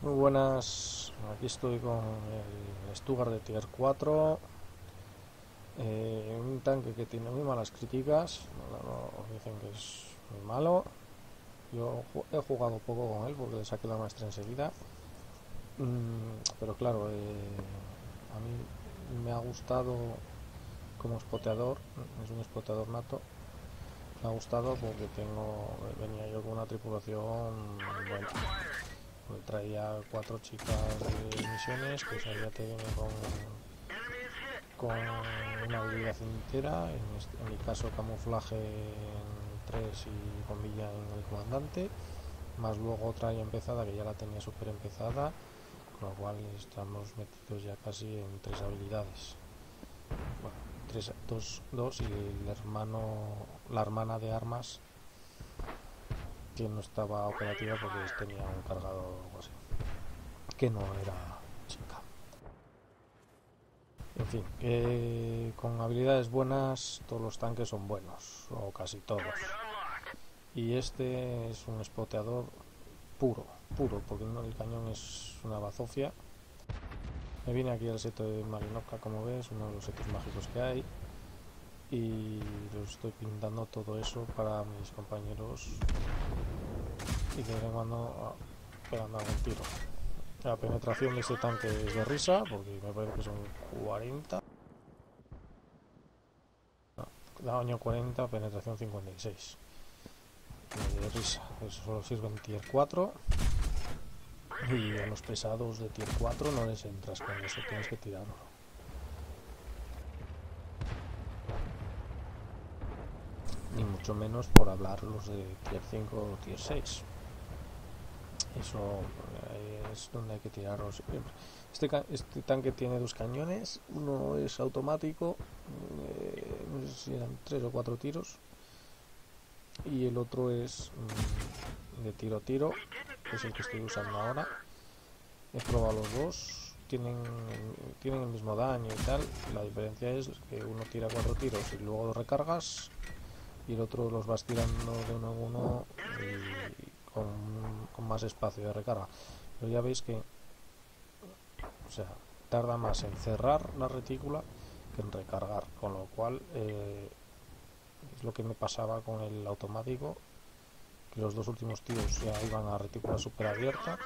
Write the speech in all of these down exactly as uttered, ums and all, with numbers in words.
Muy buenas, aquí estoy con el Stuttgart de Tier cuatro, eh, un tanque que tiene muy malas críticas, no, no, dicen que es muy malo. Yo he jugado poco con él porque le saqué la maestría enseguida, mm, pero claro, eh, a mí me ha gustado como spoteador, es un spoteador nato. Me ha gustado porque tengo venía yo con una tripulación buena. Pues traía cuatro chicas de misiones, que esa ya te viene con, con una habilidad entera, en, este, en mi caso camuflaje en tres y bombilla en el comandante, más luego otra ya empezada que ya la tenía súper empezada, con lo cual estamos metidos ya casi en tres habilidades. Bueno, tres, dos, dos y el hermano, la hermana de armas que no estaba operativa porque tenía un cargador o algo así, que no era chica. En fin, que con habilidades buenas todos los tanques son buenos, o casi todos. Y este es un spoteador puro, puro, porque no, el cañón es una bazofia. Me viene aquí el seto de Marinovka, como ves, uno de los setos mágicos que hay. Y lo estoy pintando todo eso para mis compañeros. Y de vez en cuando pegando algún tiro. La penetración de este tanque es de risa, porque me parece que son cuarenta. Daño cuarenta, penetración cincuenta y seis. De risa, eso solo sirve en tier cuatro. Y a los pesados de tier cuatro no les entras con eso, tienes que tirarlo. Ni mucho menos por hablar los de tier cinco o tier seis. Eso es donde hay que tirarlos siempre. Este, este tanque tiene dos cañones, uno es automático, eh, no sé si eran tres o cuatro tiros, y el otro es mmm, de tiro a tiro, que es el que estoy usando ahora. He probado los dos, tienen, tienen el mismo daño y tal. La diferencia es que uno tira cuatro tiros y luego los recargas, y el otro los vas tirando de uno en uno y con, con más espacio de recarga. Pero ya veis que, o sea, tarda más en cerrar la retícula que en recargar, con lo cual eh, es lo que me pasaba con el automático, que los dos últimos tiros ya iban a retícula super abierta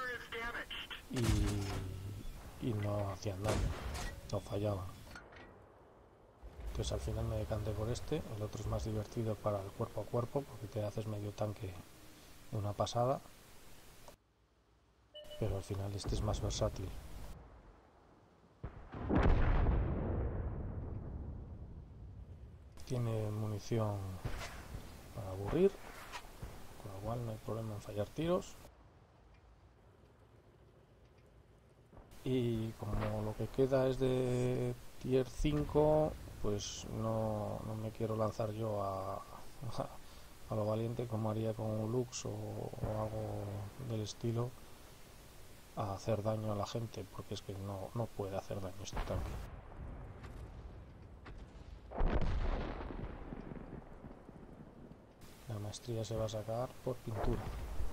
y, y no hacían daño, no fallaban. Entonces al final me decanté por este. El otro es más divertido para el cuerpo a cuerpo porque te haces medio tanque de una pasada, pero al final este es más versátil. Tiene munición para aburrir, con lo cual no hay problema en fallar tiros. Y como lo que queda es de tier cinco, pues no, no me quiero lanzar yo a, a lo valiente como haría con un Lux o, o algo del estilo, a hacer daño a la gente, porque es que no, no puede hacer daño este tanque. La maestría se va a sacar por pintura.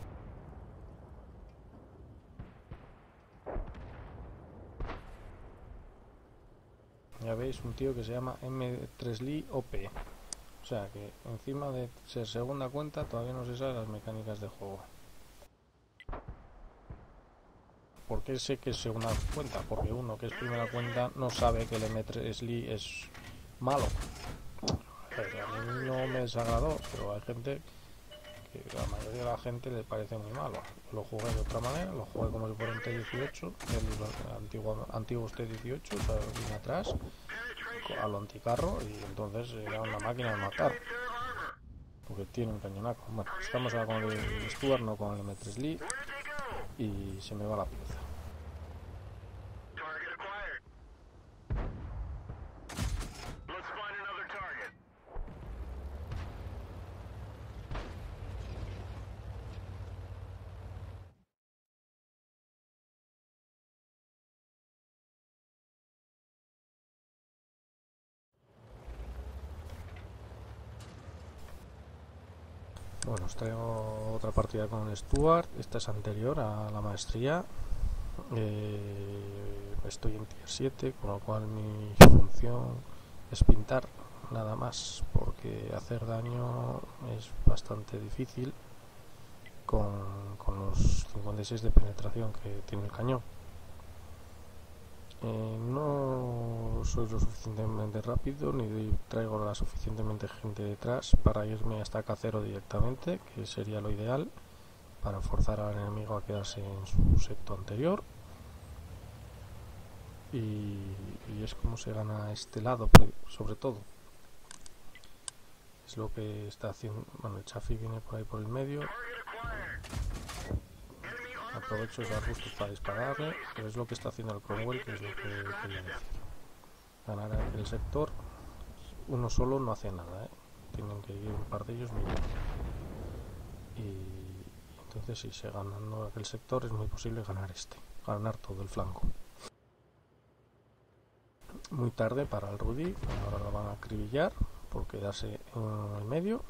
Ya veis, un tío que se llama M tres Lee O P. O sea que encima de ser segunda cuenta todavía no se saben las mecánicas de juego. ¿Por qué sé que es segunda cuenta? Porque uno que es primera cuenta no sabe que el M tres Lee es malo. Pero a mí no me desagradó, pero hay gente que la mayoría de la gente le parece muy malo. Lo jugué de otra manera, lo jugué como si fuera un T dieciocho, el antiguo, antiguos T dieciocho, o sea, vine atrás a lo anticarro y entonces era una máquina de matar, porque tiene un cañonaco. Bueno, estamos ahora con el Stuart, no con el M tres Lee, y se me va la pieza. Bueno, os traigo otra partida con el Stuart. Esta es anterior a la maestría. Eh, estoy en tier siete, con lo cual mi función es pintar nada más, porque hacer daño es bastante difícil con, con los cincuenta y seis de penetración que tiene el cañón. Eh, no soy lo suficientemente rápido ni traigo la suficientemente gente detrás para irme hasta K cero directamente, que sería lo ideal para forzar al enemigo a quedarse en su secto anterior. Y, y es como se gana este lado, sobre todo. Es lo que está haciendo. Bueno, el Chaffee viene por ahí por el medio. Aprovecho ese arbusto para dispararle, pero es lo que está haciendo el Cromwell, que es lo que quería decir. Ganar el sector, uno solo no hace nada, ¿eh? Tienen que ir un par de ellos mirando. Y entonces si se ganando aquel sector es muy posible ganar este, ganar todo el flanco. Muy tarde para el Rudy, ahora lo van a acribillar por quedarse en el medio.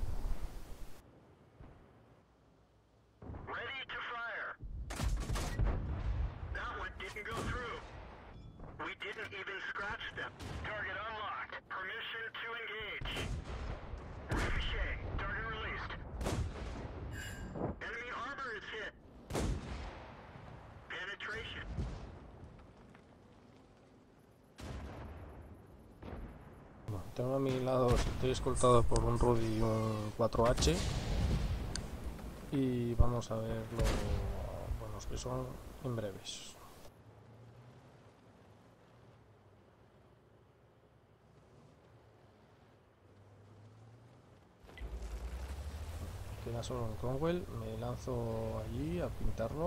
Bueno, tengo a mi lado, estoy escoltado por un Rudy y un cuatro H y vamos a ver lo buenos que son en breves. Queda solo un Cromwell, me lanzo allí a pintarlo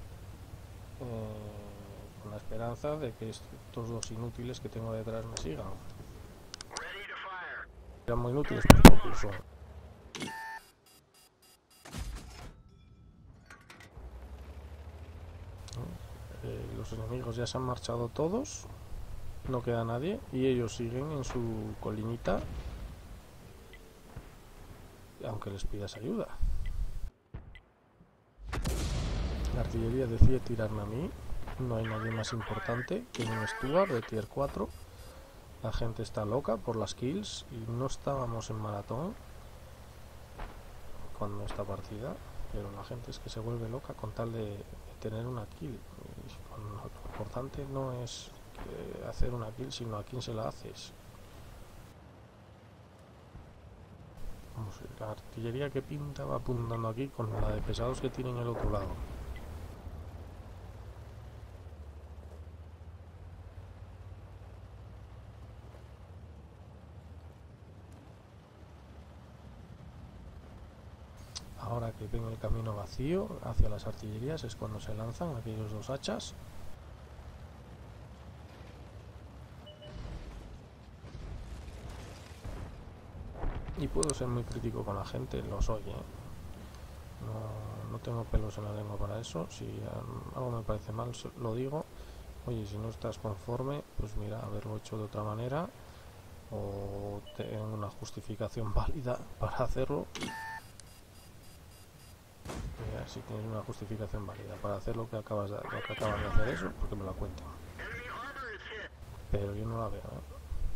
eh, con la esperanza de que estos dos inútiles que tengo detrás me sigan. Eran muy inútiles, pero tampoco lo son. Eh, los enemigos ya se han marchado todos, no queda nadie y ellos siguen en su colinita, aunque les pidas ayuda. La artillería decide tirarme a mí, no hay nadie más importante que un Stuart de tier cuatro. La gente está loca por las kills y no estábamos en maratón cuando esta partida, pero la gente es que se vuelve loca con tal de, de tener una kill. Y lo importante no es hacer una kill, sino a quién se la haces. Vamos, la artillería que pinta va apuntando aquí con la de pesados que tienen el otro lado. Ahora que ven el camino vacío hacia las artillerías es cuando se lanzan aquellos dos hachas. Y puedo ser muy crítico con la gente, lo soy, ¿eh? No, no tengo pelos en la lengua para eso. Si um, algo me parece mal, lo digo. Oye, si no estás conforme, pues mira, haberlo hecho de otra manera o tener una justificación válida para hacerlo. Mira, si tienes una justificación válida para hacer lo que acabas de, lo que acabas de hacer eso, porque me la cuentan. Pero yo no la veo, ¿eh?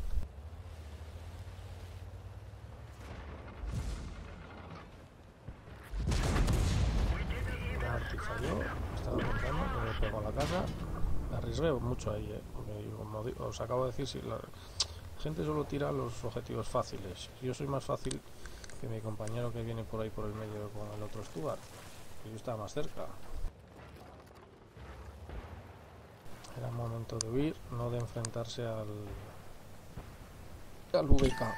Falló, estaba pensando, me pegó a la casa, me arriesgué mucho ahí, ¿eh? Porque como os acabo de decir, si la gente solo tira los objetivos fáciles, yo soy más fácil que mi compañero que viene por ahí por el medio con el otro Stuart, que yo estaba más cerca. Era momento de huir, no de enfrentarse al al V K.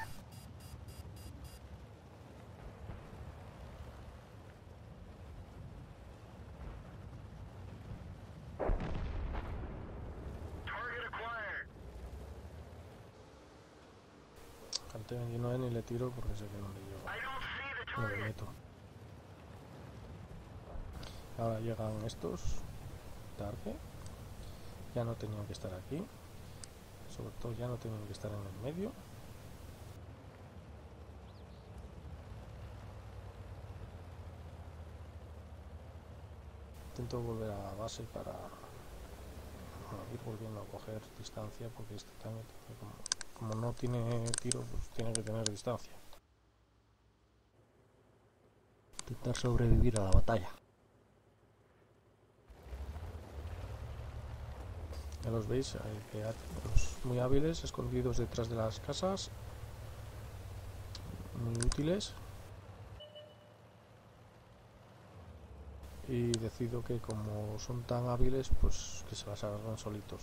Al T veintinueve ni le tiro porque sé que no le llego, no le meto. Ahora llegan estos tarde, ya no tenían que estar aquí, sobre todo ya no tenían que estar en el medio. Intento volver a la base para ir volviendo a coger distancia, porque este tanque, como, como no tiene tiro, pues tiene que tener distancia. Intentar sobrevivir a la batalla. Ya los veis, hay que los muy hábiles, escondidos detrás de las casas, muy útiles. Y decido que como son tan hábiles, pues que se las agarran solitos.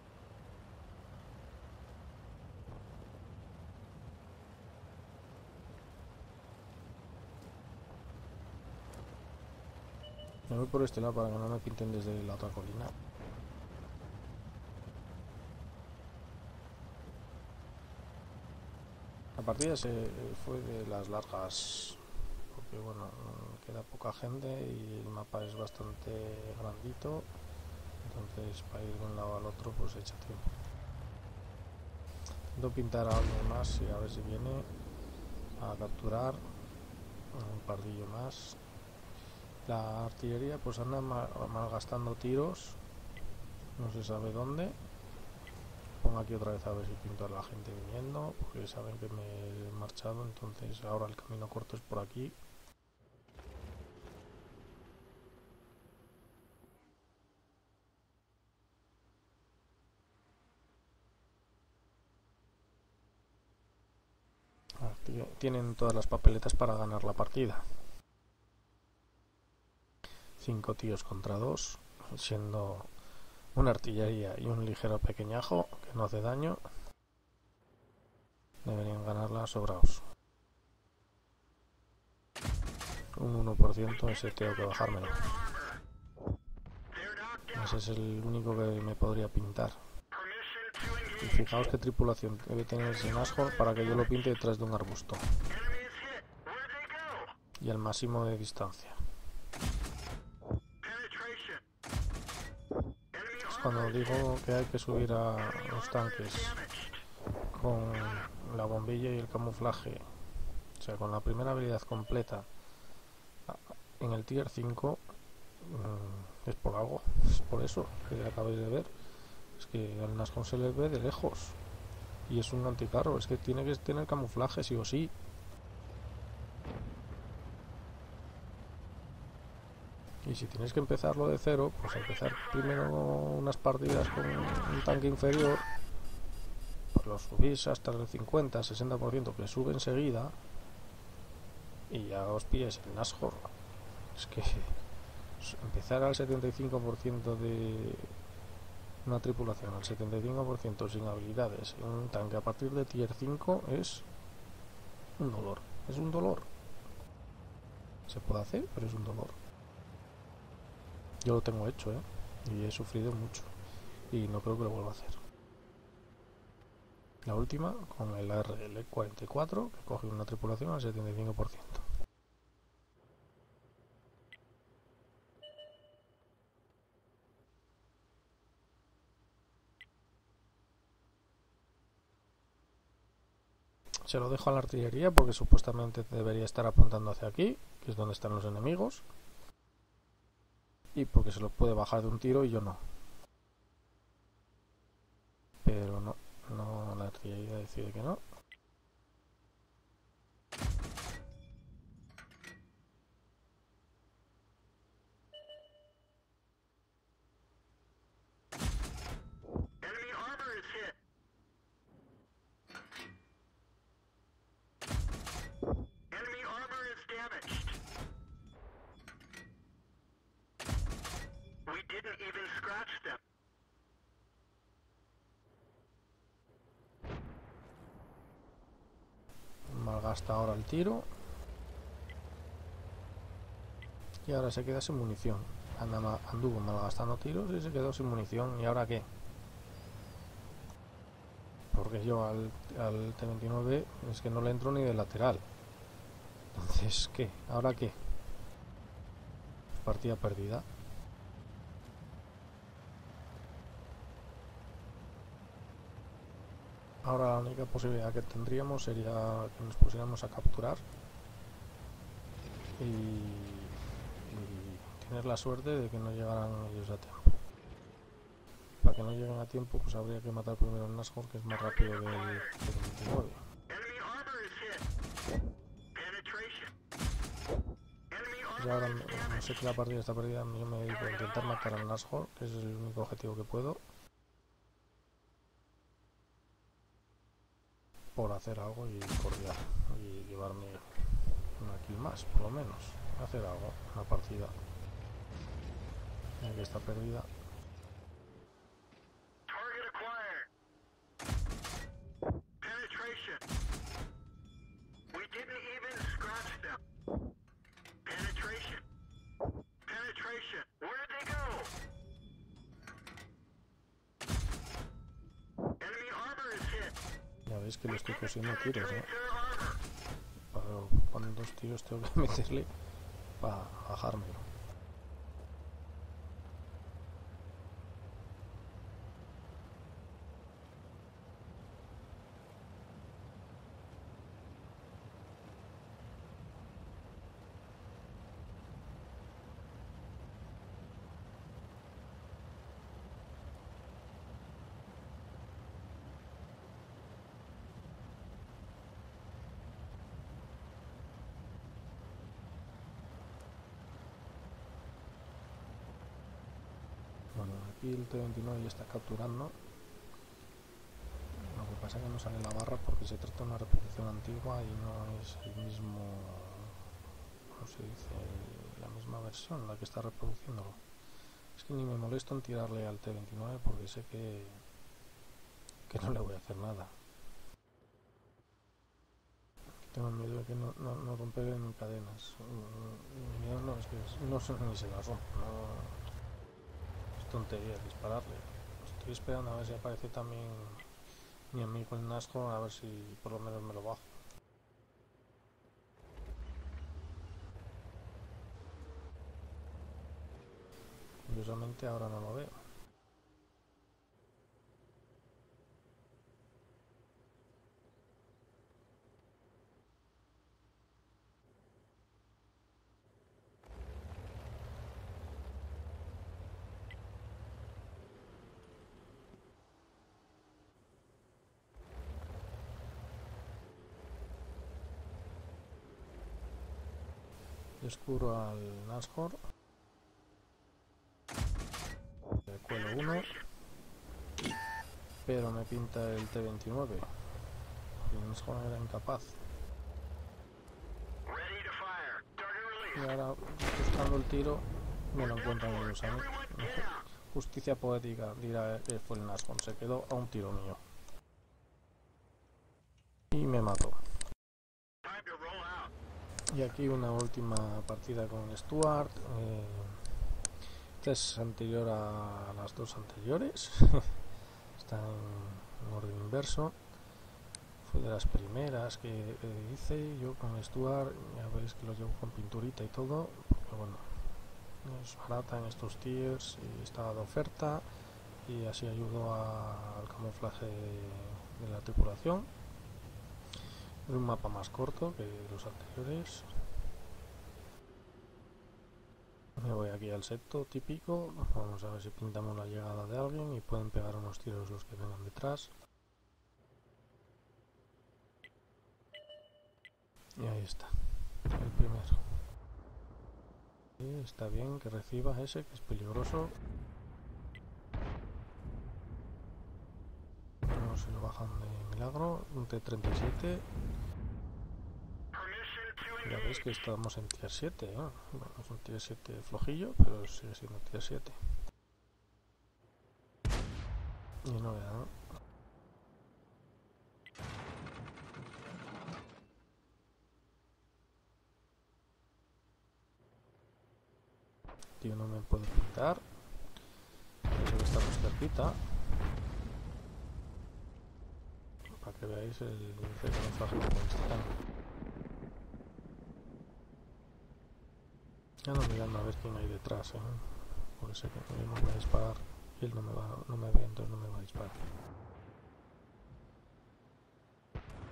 Me voy por este lado para que no me pinten desde la otra colina. La partida se fue de las largas, porque bueno, queda poca gente y el mapa es bastante grandito, entonces para ir de un lado al otro pues echa tiempo. Intento pintar a alguien más y a ver si viene a capturar un pardillo más. La artillería pues anda malgastando tiros, no se sabe dónde. Pongo aquí otra vez a ver si pinto a la gente viniendo, porque saben que me he marchado, entonces ahora el camino corto es por aquí. Tienen todas las papeletas para ganar la partida. Cinco tíos contra dos, siendo una artillería y un ligero pequeñajo que no hace daño. Deberían ganarla sobraos. Un uno por ciento, ese tengo que bajármelo. Ese es el único que me podría pintar. Y fijaos qué tripulación debe tener ese Nashor para que yo lo pinte detrás de un arbusto. Y al máximo de distancia. Es cuando digo que hay que subir a los tanques con la bombilla y el camuflaje, o sea, con la primera habilidad completa en el tier cinco, es por algo, es por eso que acabáis de ver. Es que al Nashor se le ve de lejos y es un anticarro, es que tiene que tener camuflaje sí o sí. Y si tienes que empezarlo de cero, pues empezar primero unas partidas con un tanque inferior, pues lo subís hasta el cincuenta, sesenta por ciento, que sube enseguida, y ya os pilláis el Nashor. Es que empezar al setenta y cinco por ciento de una tripulación, al setenta y cinco por ciento sin habilidades, en un tanque a partir de tier cinco es un dolor. Es un dolor. Se puede hacer, pero es un dolor. Yo lo tengo hecho, ¿eh? Y he sufrido mucho. Y no creo que lo vuelva a hacer. La última, con el A R L cuarenta y cuatro, que coge una tripulación al setenta y cinco por ciento. Se lo dejo a la artillería porque supuestamente debería estar apuntando hacia aquí, que es donde están los enemigos. Y porque se lo puede bajar de un tiro y yo no. Pero no, no, la artillería decide que no. Malgasta ahora el tiro. Y ahora se queda sin munición. Anda, anduvo malgastando tiros y se quedó sin munición. ¿Y ahora qué? Porque yo al, al T veintinueve es que no le entro ni de lateral. Entonces, ¿qué? ¿Ahora qué? Partida perdida. Ahora la única posibilidad que tendríamos sería que nos pusiéramos a capturar y, y tener la suerte de que no llegaran ellos a tiempo. para que no lleguen a tiempo, pues habría que matar primero al Nashorn, que es más rápido que el T veintinueve. Y ahora no sé que la partida está perdida, yo me dedico a intentar matar al Nashorn, que ese es el único objetivo que puedo. Por hacer algo y por ya, y llevarme una kill más, por lo menos. Hacer algo, una partida. Ya que está perdida. Ya veis que le estoy cosiendo tiros, ¿eh? Pero cuántos tiros tengo que meterle para bajármelo. Bueno, aquí el T veintinueve ya está capturando. Lo que pasa es que no sale la barra porque se trata de una reproducción antigua y no es el mismo, ¿cómo se dice? La misma versión la que está reproduciéndolo. Es que ni me molesto en tirarle al T veintinueve porque sé que, que no le voy a hacer nada. Tengo miedo de que no, no, no romper en cadenas. Mi miedo no es que no se, ni se las rompa. No, es tontería dispararle. Estoy esperando a ver si aparece también mi amigo el Nashorn, a ver si por lo menos me lo bajo. Curiosamente ahora no lo veo. Descubro al Nashorn. Le cuelo uno. Pero me pinta el T veintinueve. El Nashorn era incapaz. Y ahora, buscando el tiro, me lo encuentran ellos a mí. Justicia poética, dirá que fue el Nashorn. Se quedó a un tiro mío. Y me mató. Y aquí una última partida con Stuart. Eh, esta es anterior a las dos anteriores. Está en, en orden inverso. Fue de las primeras que eh, hice yo con Stuart. Ya veis que lo llevo con pinturita y todo. Porque bueno, es barata en estos tiers y estaba de oferta. Y así ayudó a, al camuflaje de, de la tripulación. Es un mapa más corto que los anteriores. Me voy aquí al seto típico. Vamos a ver si pintamos la llegada de alguien y pueden pegar unos tiros los que vengan detrás. Y ahí está, el primero. Y está bien que reciba ese, que es peligroso. No se lo bajan de milagro. Un T treinta y siete. Ya veis que estamos en tier siete, ¿eh? Bueno, es un tier siete flojillo, pero sigue siendo tier siete. Y novedad, ¿no? Tío, no me puedo pintar. Eso que estamos cerquita. Para que veáis el camuflaje que está. Ya no mirando a ver quién hay detrás, ¿eh? Porque sé que él no me va a disparar. Y él no me, va, no me ve, entonces no me va a disparar.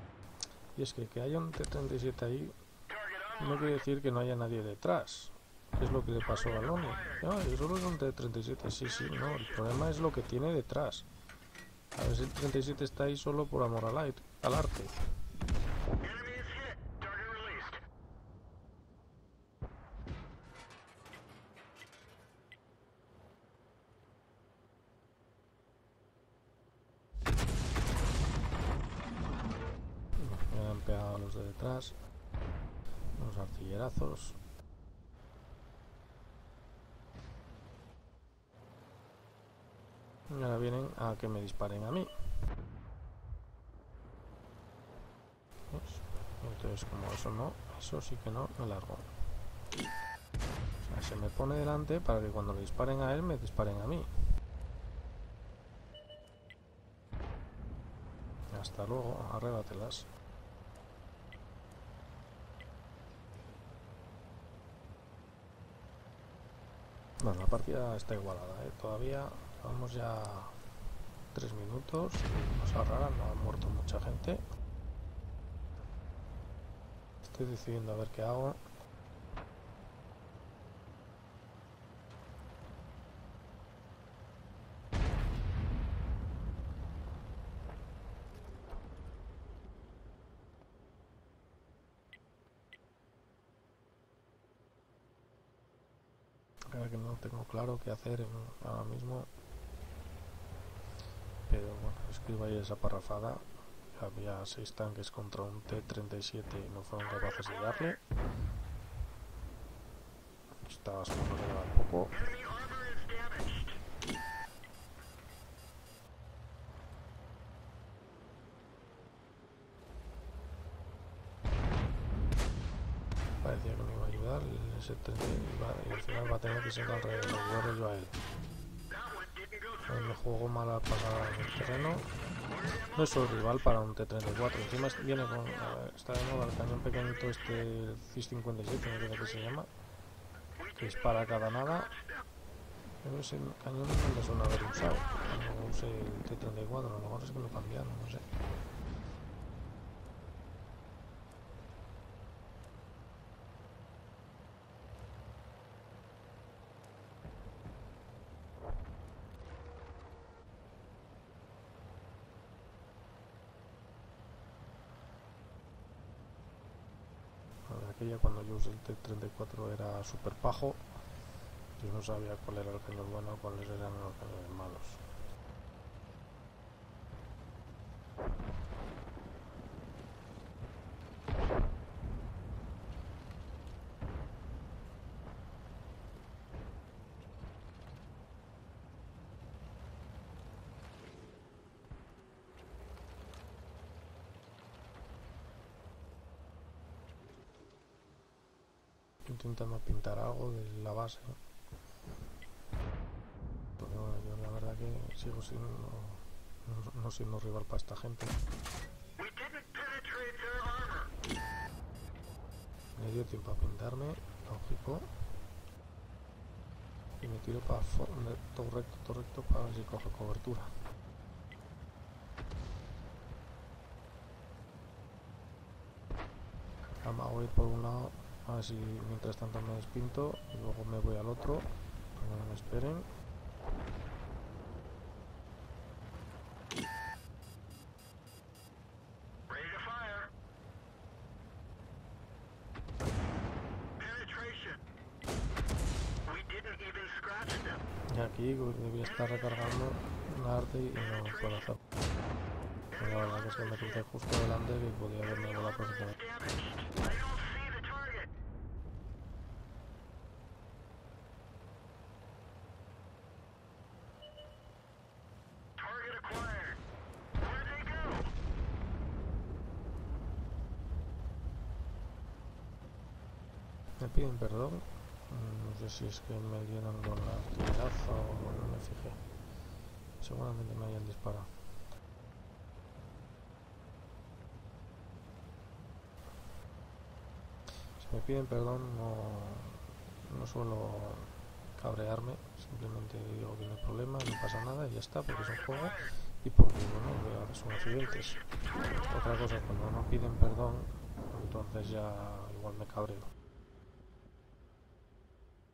Y es que que haya un T treinta y siete ahí no quiere decir que no haya nadie detrás. ¿Qué es lo que le pasó al Oni? No, yo solo es un T treinta y siete, sí, sí, no. El problema es lo que tiene detrás. A ver si el treinta y siete está ahí solo por amor al, aire, al arte. Me han pegado a los de detrás. Unos artillerazos. Y ahora vienen a que me disparen a mí. Entonces, como eso no, eso sí que no, me largo. O sea, se me pone delante para que cuando le disparen a él, me disparen a mí. Hasta luego, arrébatelas. Bueno, la partida está igualada, ¿eh? Todavía vamos ya tres minutos. Cosa rara, no ha muerto mucha gente. Estoy decidiendo a ver qué hago. Creo que no tengo claro qué hacer ahora mismo. Pero bueno, escribo ahí esa parrafada. Había seis tanques contra un T treinta y siete y no fueron capaces de darle. Estaba solo que quedaba poco. Parecía que me iba a ayudar el S treinta y al final va a tener que ser al revés, ayudarle yo a él. A ver, me juego mal a pasar el terreno. No es su rival para un T treinta y cuatro. Encima viene con. Ver, está de moda el cañón pequeñito este, el C I S cincuenta y siete, me parece que se llama. Que dispara cada nada. Pero ese cañón no me suena haber usado. No usé el T treinta y cuatro, a lo mejor es que lo cambiaron, no sé. Aquella cuando yo usé el T treinta y cuatro era super pajo. Yo no sabía cuál era el cañón bueno, cuáles eran los cañones malos. Intentando pintar algo de la base, ¿no? Porque bueno, yo la verdad que sigo siendo no, no siendo rival para esta gente. Me dio tiempo a pintarme, lógico. Y me tiro para todo recto, todo recto para ver si cojo cobertura. Ahora voy a ir por un lado, a ver si mientras tanto me despinto y luego me voy al otro, para que no me esperen. Y aquí debía estar recargando la arte y no puedo hacer. Pero la verdad que es que me crucé justo delante y podía haberme volado perfectamente. Me piden perdón. No sé si es que me dieron con la artillerazo o no me fijé. Seguramente me hayan disparado. Si me piden perdón, no, no suelo cabrearme. Simplemente digo que no hay problema, no pasa nada y ya está, porque es un juego. Y porque, bueno, a veces son accidentes. Otra cosa, cuando no piden perdón, entonces ya igual me cabreo.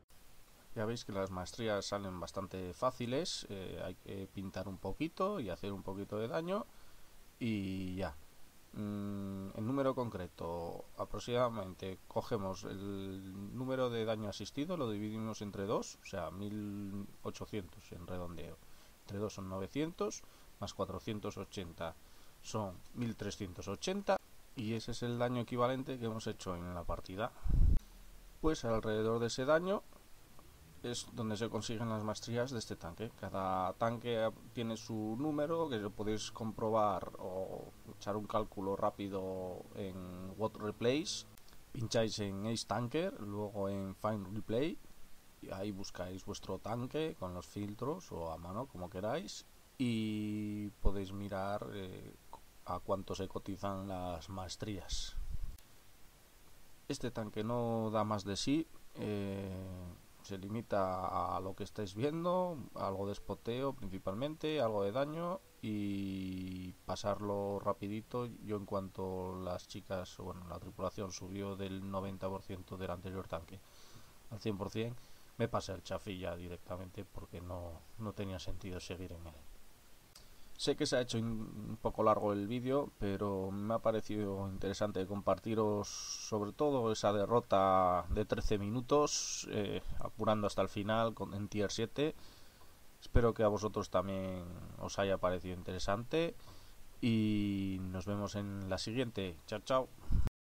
Ya veis que las maestrías salen bastante fáciles, eh, hay que pintar un poquito y hacer un poquito de daño y ya. Mm, en número concreto, aproximadamente cogemos el número de daño asistido, lo dividimos entre dos, o sea, mil ochocientos en redondeo. Entre dos son novecientos, más cuatrocientos ochenta son mil trescientos ochenta, y ese es el daño equivalente que hemos hecho en la partida. Pues alrededor de ese daño es donde se consiguen las maestrías de este tanque. Cada tanque tiene su número, que lo podéis comprobar o echar un cálculo rápido en What Replace. Pincháis en Ace Tanker, luego en Find Replay, y ahí buscáis vuestro tanque con los filtros o a mano, como queráis, y podéis mirar eh, a cuánto se cotizan las maestrías. Este tanque no da más de sí, eh, se limita a lo que estáis viendo, algo de spoteo principalmente, algo de daño y pasarlo rapidito. Yo, en cuanto las chicas, bueno, la tripulación subió del noventa por ciento del anterior tanque al cien por cien, me pasé el chafilla directamente porque no, no tenía sentido seguir en él. Sé que se ha hecho un poco largo el vídeo, pero me ha parecido interesante compartiros sobre todo esa derrota de trece minutos, eh, apurando hasta el final con, en tier siete. Espero que a vosotros también os haya parecido interesante y nos vemos en la siguiente. Chao, chao.